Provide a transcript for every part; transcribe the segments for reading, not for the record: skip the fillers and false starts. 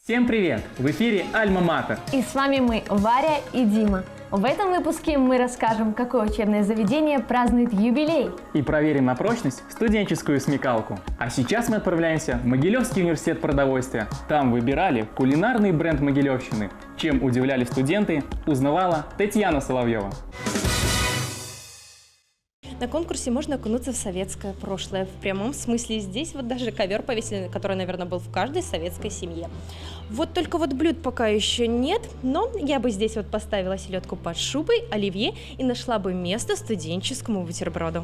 Всем привет! В эфире Альма-Матер. И с вами мы, Варя и Дима. В этом выпуске мы расскажем, какое учебное заведение празднует юбилей. И проверим на прочность студенческую смекалку. А сейчас мы отправляемся в Могилевский университет продовольствия. Там выбирали кулинарный бренд Могилевщины. Чем удивляли студенты, узнавала Татьяна Соловьева. На конкурсе можно окунуться в советское прошлое. В прямом смысле здесь вот даже ковер повесили, который, наверное, был в каждой советской семье. Вот только вот блюд пока еще нет, но я бы здесь вот поставила селедку под шубой, оливье и нашла бы место студенческому бутерброду.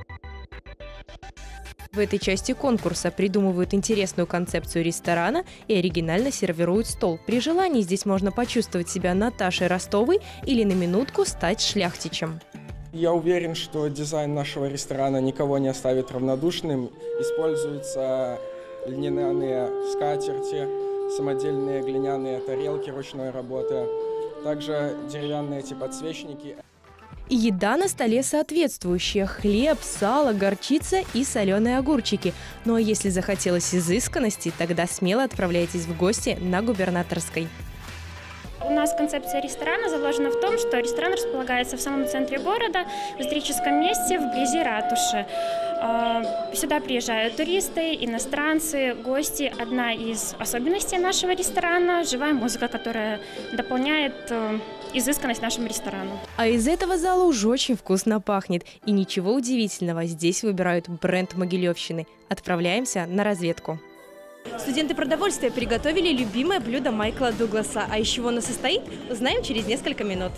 В этой части конкурса придумывают интересную концепцию ресторана и оригинально сервируют стол. При желании здесь можно почувствовать себя Наташей Ростовой или на минутку стать шляхтичем. Я уверен, что дизайн нашего ресторана никого не оставит равнодушным. Используются льняные скатерти, самодельные глиняные тарелки ручной работы, также деревянные эти подсвечники. И еда на столе соответствующая – хлеб, сало, горчица и соленые огурчики. Ну а если захотелось изысканности, тогда смело отправляйтесь в гости на Губернаторской. У нас концепция ресторана заложена в том, что ресторан располагается в самом центре города, в историческом месте, вблизи ратуши. Сюда приезжают туристы, иностранцы, гости. Одна из особенностей нашего ресторана – живая музыка, которая дополняет изысканность нашему ресторану. А из этого зала уже очень вкусно пахнет. И ничего удивительного, здесь выбирают бренд Могилевщины. Отправляемся на разведку. Студенты продовольствия приготовили любимое блюдо Майкла Дугласа. А из чего оно состоит, узнаем через несколько минут.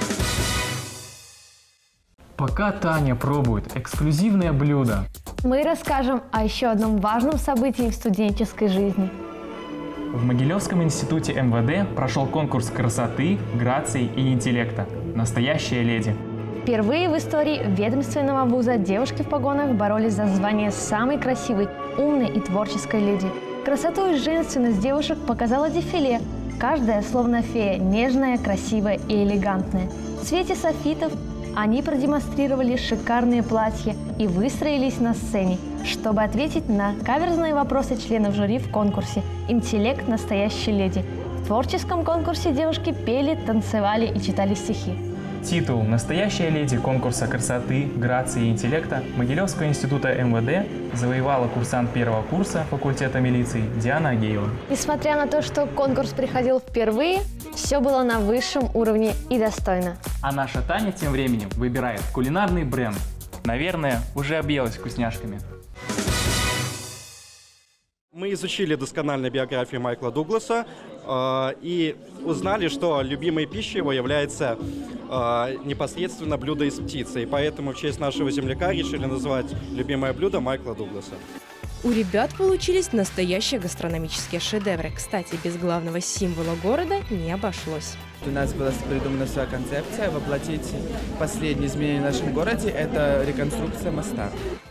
Пока Таня пробует эксклюзивное блюдо, Мы расскажем о еще одном важном событии в студенческой жизни. в Могилевском институте МВД прошел конкурс красоты, грации и интеллекта «Настоящая леди». Впервые в истории ведомственного вуза девушки в погонах боролись за звание самой красивой, умной и творческой леди. Красоту и женственность девушек показало дефиле. Каждая словно фея, нежная, красивая и элегантная. В цвете софитов они продемонстрировали шикарные платья и выстроились на сцене, чтобы ответить на каверзные вопросы членов жюри в конкурсе «Интеллект настоящей леди». В творческом конкурсе девушки пели, танцевали и читали стихи. Титул «Настоящая леди» конкурса красоты, грации и интеллекта Могилевского института МВД завоевала курсант первого курса факультета милиции Диана Агеева. Несмотря на то, что конкурс приходил впервые, все было на высшем уровне и достойно. А наша Таня тем временем выбирает кулинарный бренд. Наверное, уже объелась вкусняшками. Мы изучили досконально биографию Майкла Дугласа и узнали, что любимой пищей его является непосредственно блюдо из птицы. И поэтому в честь нашего земляка решили назвать любимое блюдо Майкла Дугласа. У ребят получились настоящие гастрономические шедевры. Кстати, без главного символа города не обошлось. У нас была придумана своя концепция воплотить последние изменения в нашем городе – это реконструкция моста.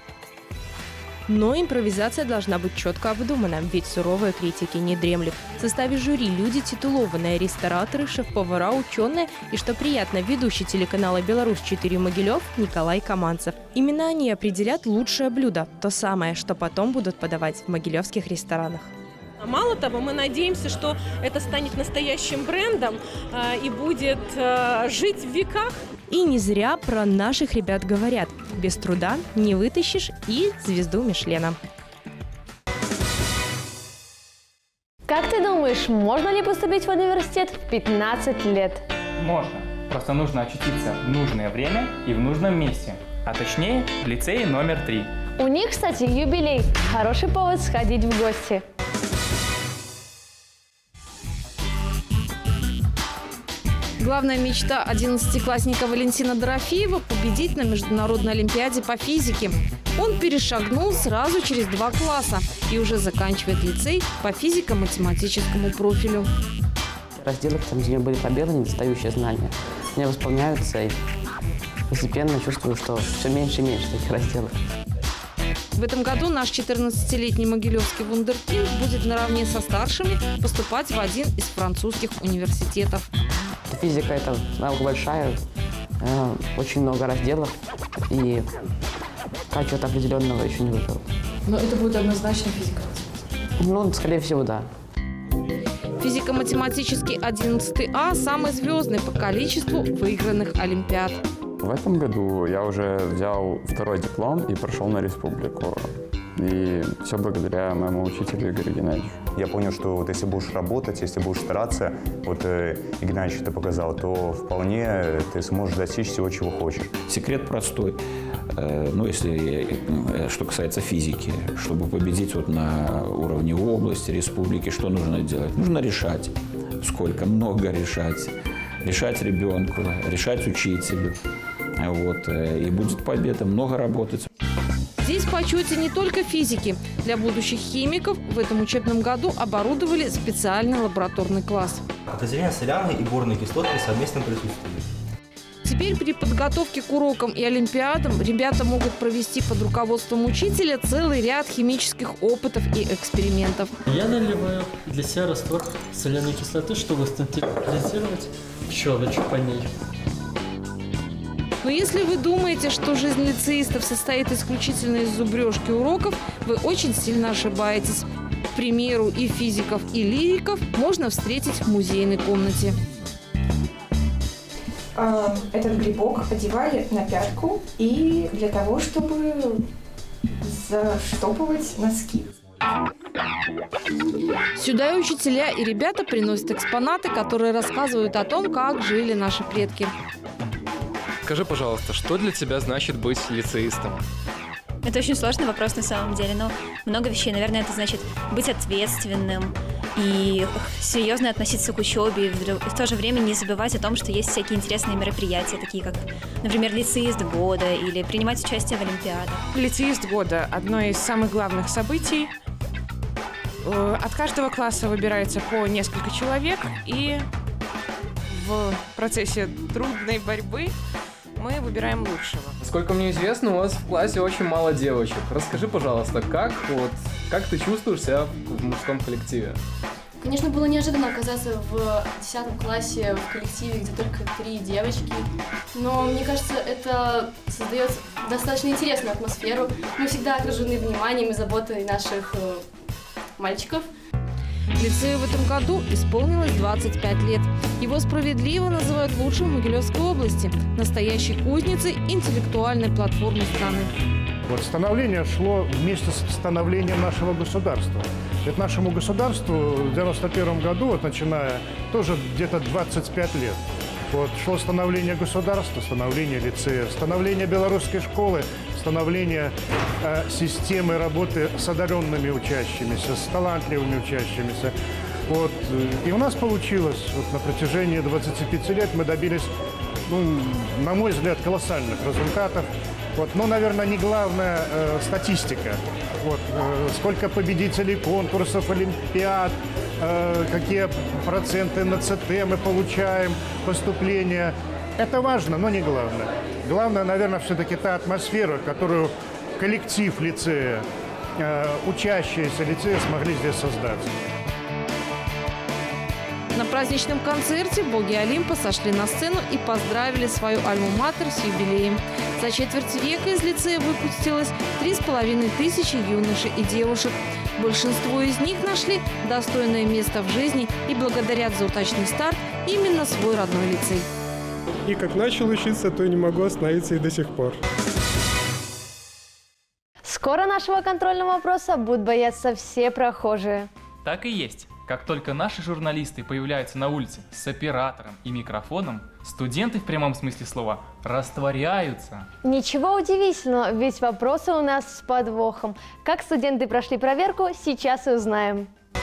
Но импровизация должна быть четко обдумана, ведь суровые критики не дремлют. В составе жюри люди титулованные, рестораторы, шеф-повара, ученые и, что приятно, ведущий телеканала «Беларусь-4» Могилев Николай Каманцев. Именно они определят лучшее блюдо, то самое, что потом будут подавать в могилевских ресторанах. Мало того, мы надеемся, что это станет настоящим брендом и будет жить в веках. И не зря про наших ребят говорят: без труда не вытащишь и звезду Мишлена. Как ты думаешь, можно ли поступить в университет в 15 лет? Можно. Просто нужно очутиться в нужное время и в нужном месте. А точнее, в лицее номер 3. У них, кстати, юбилей. Хороший повод сходить в гости. Главная мечта 11-классника Валентина Дорофеева – победить на международной олимпиаде по физике. Он перешагнул сразу через 2 класса и уже заканчивает лицей по физико-математическому профилю. Разделы, там, где были победы, недостающие знания, у меня восполняются, и постепенно чувствую, что все меньше и меньше таких разделов. В этом году наш 14-летний могилевский вундеркинд будет наравне со старшими поступать в один из французских университетов. Физика – это наука большая, очень много разделов, и чего-то определенного еще не выбрал. Но это будет однозначно физика? Ну, скорее всего, да. Физико-математический 11 А самый звездный по количеству выигранных олимпиад. В этом году я уже взял второй диплом и прошел на республику. И все благодаря моему учителю Игорю Геннадьевичу. Я понял, что вот если будешь работать, если будешь стараться, вот Игнатьевич это показал, то вполне ты сможешь достичь всего, чего хочешь. Секрет простой. Ну, если что касается физики, чтобы победить вот на уровне области, республики, что нужно делать? Нужно решать. Сколько? Много решать. Решать ребенку, решать учителю. Вот. И будет победа. Много работать. Здесь в почете не только физики. Для будущих химиков в этом учебном году оборудовали специальный лабораторный класс. Отделение соляной и борной кислот при совместном присутствии. Теперь при подготовке к урокам и олимпиадам ребята могут провести под руководством учителя целый ряд химических опытов и экспериментов. Я наливаю для себя раствор соляной кислоты, чтобы стандартизировать щелочь по ней. Но если вы думаете, что жизнь лицеистов состоит исключительно из зубрежки уроков, вы очень сильно ошибаетесь. К примеру, и физиков, и лириков можно встретить в музейной комнате. Этот грибок одевали на пятку и для того, чтобы заштопывать носки. Сюда и учителя, и ребята приносят экспонаты, которые рассказывают о том, как жили наши предки. Скажи, пожалуйста, что для тебя значит быть лицеистом? Это очень сложный вопрос на самом деле, но много вещей. Наверное, это значит быть ответственным и серьезно относиться к учебе, и в то же время не забывать о том, что есть всякие интересные мероприятия, такие как, например, лицеист года или принимать участие в олимпиадах. Лицеист года – одно из самых главных событий. От каждого класса выбирается по несколько человек, и в процессе трудной борьбы мы выбираем лучшего. Насколько мне известно, у вас в классе очень мало девочек. Расскажи, пожалуйста, как ты чувствуешь себя в мужском коллективе? Конечно, было неожиданно оказаться в 10 классе в коллективе, где только 3 девочки. Но мне кажется, это создает достаточно интересную атмосферу. Мы всегда окружены вниманием и заботой наших мальчиков. Лицею в этом году исполнилось 25 лет. Его справедливо называют лучшим в Могилевской области, настоящей кузницей интеллектуальной платформы страны. Вот становление шло вместе с становлением нашего государства. Ведь нашему государству в 91 году, вот начиная, тоже где-то 25 лет. Вот шло становление государства, становление лицея, становление белорусской школы, становление системы работы с одаренными учащимися, с талантливыми учащимися. Вот. И у нас получилось. Вот на протяжении 25 лет мы добились, на мой взгляд, колоссальных результатов. Вот. Но, наверное, не главная статистика. Вот. Сколько победителей конкурсов, олимпиад, какие проценты на ЦТ мы получаем, поступления. Это важно, но не главное. Главное, наверное, все-таки та атмосфера, которую коллектив лицея, учащиеся лицея смогли здесь создать. На праздничном концерте боги Олимпа сошли на сцену и поздравили свою альма-матер с юбилеем. За четверть века из лицея выпустилось 3500 юношей и девушек. Большинство из них нашли достойное место в жизни и благодарят за удачный старт именно свой родной лицей. И как начал учиться, то не могу остановиться и до сих пор. Скоро нашего контрольного вопроса будут бояться все прохожие. Так и есть. Как только наши журналисты появляются на улице с оператором и микрофоном, студенты в прямом смысле слова растворяются. Ничего удивительного, ведь вопросы у нас с подвохом. Как студенты прошли проверку, сейчас и узнаем.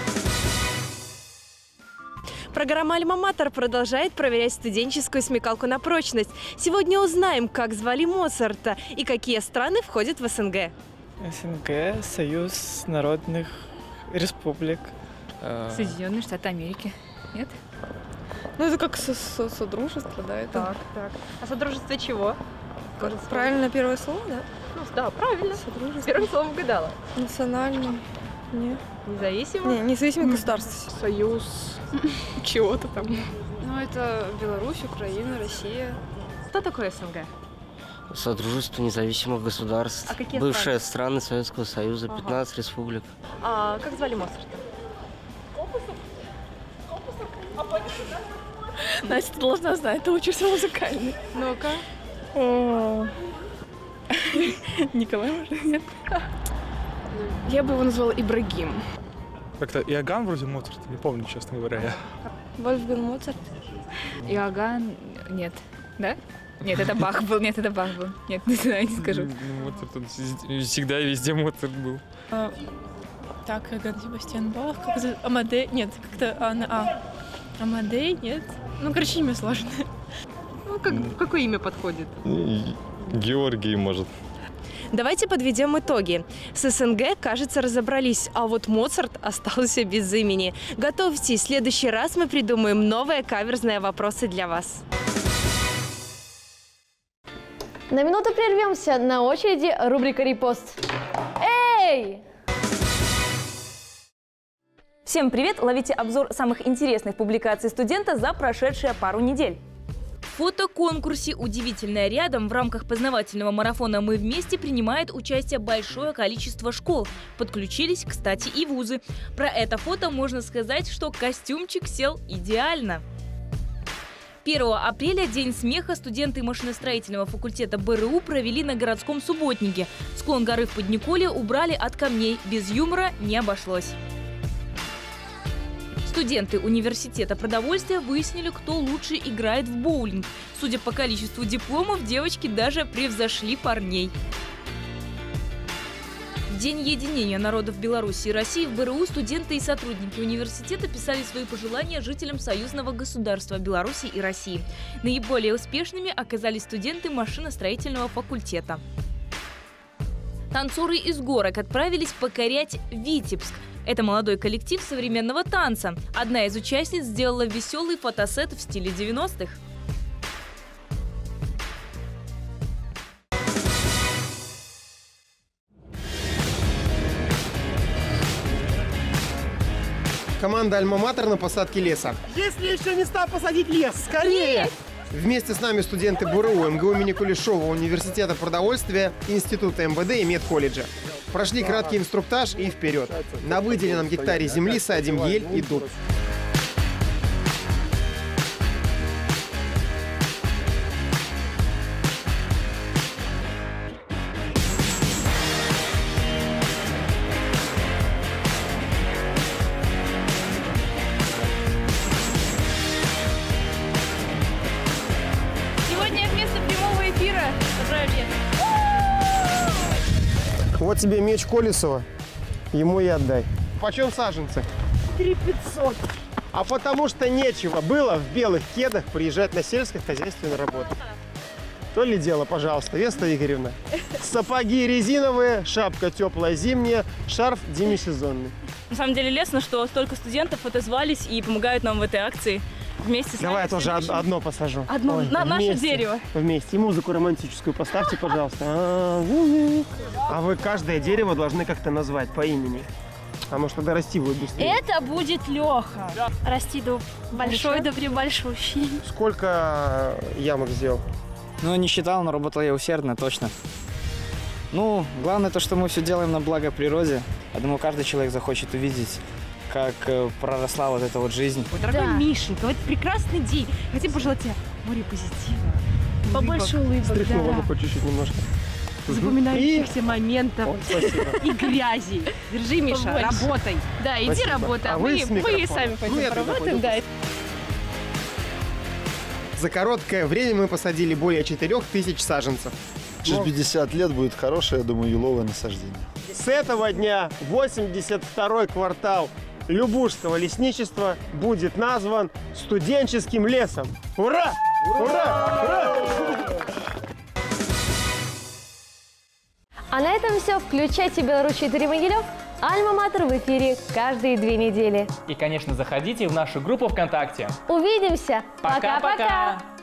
Программа «Альма-Матер» продолжает проверять студенческую смекалку на прочность. Сегодня узнаем, как звали Моцарта и какие страны входят в СНГ. СНГ – Союз народных республик. Соединенные Штаты Америки. Нет? Ну, это как содружество, да? Это... Так. А содружество чего? Правильно первое слово, да? Ну, да, правильно. Содружество. Первым словом угадала. Национально. Не. Независимо? Не, независимое государство. Союз чего-то там. Ну, это Беларусь, Украина, Россия. Что такое СНГ? Содружество независимых государств. А какие бывшие страны Советского Союза, 15 республик. А как звали Моцарта? Настя, ты должна знать, ты учишься музыкальный. Ну-ка. Николай, может, нет? Я бы его назвала Ибрагим. Как-то Иоганн вроде Моцарт, не помню, честно говоря. Вольфганг Моцарт. Иоганн... Нет. Да? Нет, это Бах был. Нет, это Бах был. Нет, не знаю, не скажу. Моцарт, он всегда и везде Моцарт был. Так, Иоганн Себастьян Бах. Как-то Амадей... Нет, как-то... Амадей? Нет. Ну, короче, имя сложное. Ну, какое имя подходит? Георгий, может. Давайте подведем итоги. С СНГ, кажется, разобрались, а вот Моцарт остался без имени. Готовьтесь, в следующий раз мы придумаем новые каверзные вопросы для вас. На минуту прервемся. На очереди рубрика «Репост». Эй! Всем привет! Ловите обзор самых интересных публикаций студента за прошедшие пару недель. В фотоконкурсе «Удивительное рядом» в рамках познавательного марафона «Мы вместе» принимает участие большое количество школ. Подключились, кстати, и вузы. Про это фото можно сказать, что костюмчик сел идеально. 1 апреля, День смеха, студенты машиностроительного факультета БРУ провели на городском субботнике. Склон горы в Подниколе убрали от камней. Без юмора не обошлось. Студенты университета продовольствия выяснили, кто лучше играет в боулинг. Судя по количеству дипломов, девочки даже превзошли парней. В День единения народов Беларуси и России в БРУ студенты и сотрудники университета писали свои пожелания жителям союзного государства Беларуси и России. Наиболее успешными оказались студенты машиностроительного факультета. Танцоры из горок отправились покорять Витебск. Это молодой коллектив современного танца. Одна из участниц сделала веселый фотосет в стиле 90-х. Команда «Альма-Матер» на посадке леса. Есть ли еще места посадить лес? Скорее! Вместе с нами студенты БРУ, МГУ имени Кулешова, Университета продовольствия, Института МВД и медколледжа. Прошли краткий инструктаж и вперед. На выделенном гектаре земли садим ель и дуб. Вот тебе меч Колесова, ему и отдай. Почем саженцы? 3500. А потому что нечего было в белых кедах приезжать на сельскохозяйственную работу. То ли дело, пожалуйста, Веста Игоревна. Сапоги резиновые, шапка теплая зимняя, шарф демисезонный. На самом деле лестно, что столько студентов отозвались и помогают нам в этой акции. Вместе с Давай я нами тоже одно посажу. Одно, Ой, наше дерево. Вместе. И музыку романтическую поставьте, пожалуйста. А вы каждое дерево должны как-то назвать по имени. Потому что дорасти будет быстрее. Это будет Леха. Расти дуб. Большой дуб, большущий. Сколько ямок сделал? Ну, не считал, но работал я усердно, точно. Ну, главное то, что мы все делаем на благо природе. Я думаю, каждый человек захочет увидеть, как проросла вот эта вот жизнь. Дорогой Мишенька, в этот прекрасный день хотим пожелать тебе море позитива. Побольше улыбок, Стряхнула бы по чуть-чуть немножко. Запоминающихся моментов и грязи. Держи, Миша, работай. Да, иди работай, а мы сами пойдем поработаем. Да. За короткое время мы посадили более 4000 саженцев. Через 50 лет будет хорошее, я думаю, еловое насаждение. С этого дня 82-й квартал Любушского лесничества будет назван студенческим лесом. Ура! Ура! Ура! А на этом все. Включайте Беларусь 4 Могилев. Альма-Матер в эфире каждые 2 недели. И, конечно, заходите в нашу группу ВКонтакте. Увидимся. Пока-пока!